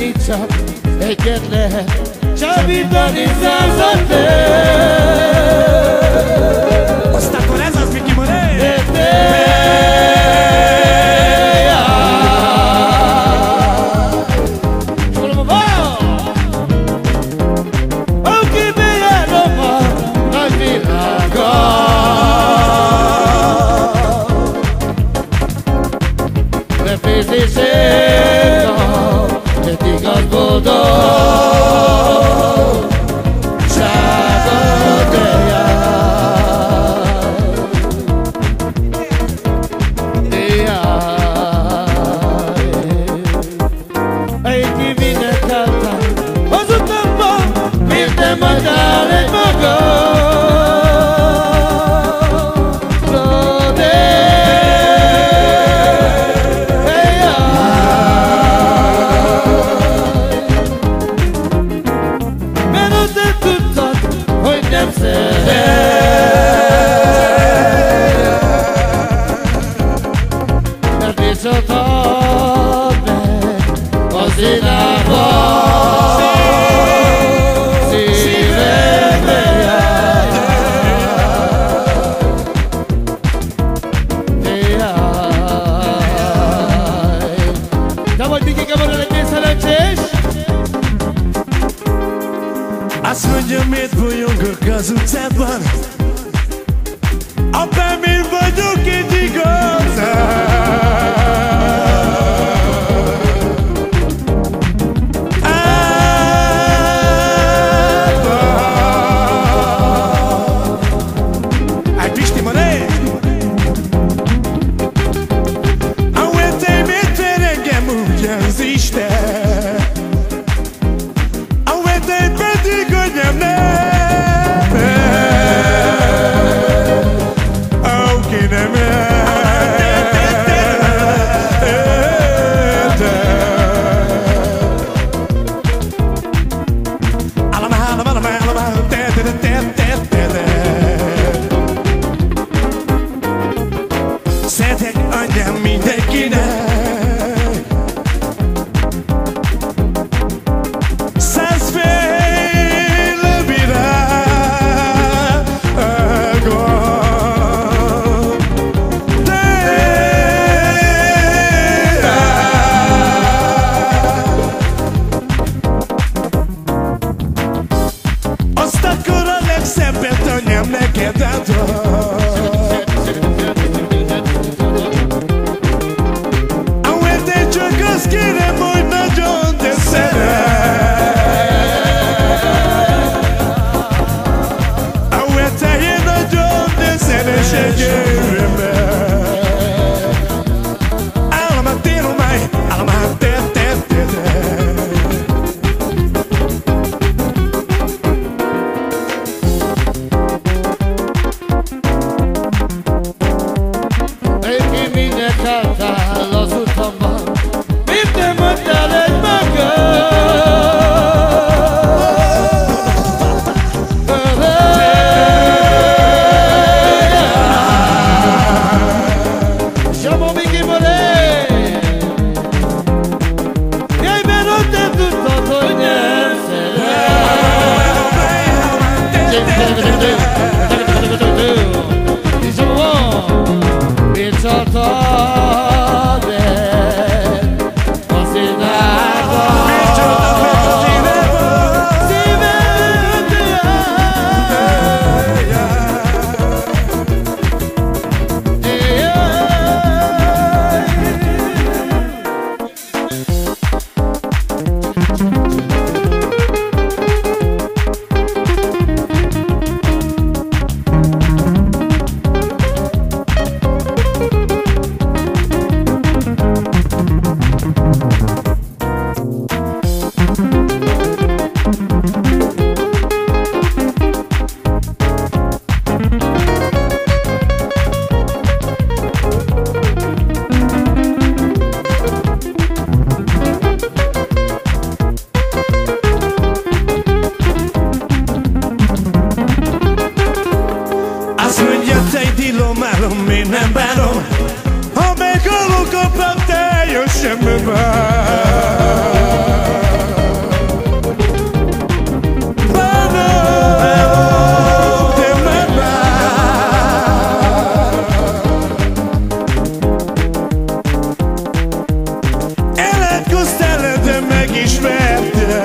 itt csak egyet lehet csábítani százat. Azt akkor ez az, Miki Moré! Azt mondja, miért bolyongok az utcában? Apám, én vagyok egy igazán. Hey, Pisti Moré! Ahol te miért engem úgy az Isten? Ahol te pedig anyám nem. Auki nem szeretek anyám mindenkinek. Azt akkor a legszebbet anyám neked adom. Ahol te csak azt kérem, hogy nagyon te szeret. Ahol te én nagyon te szeres egy örömmel. Állama téromai, állama te. Én nem bánom, ha meghalok, apám, te jöjj semmi bár. megismertem.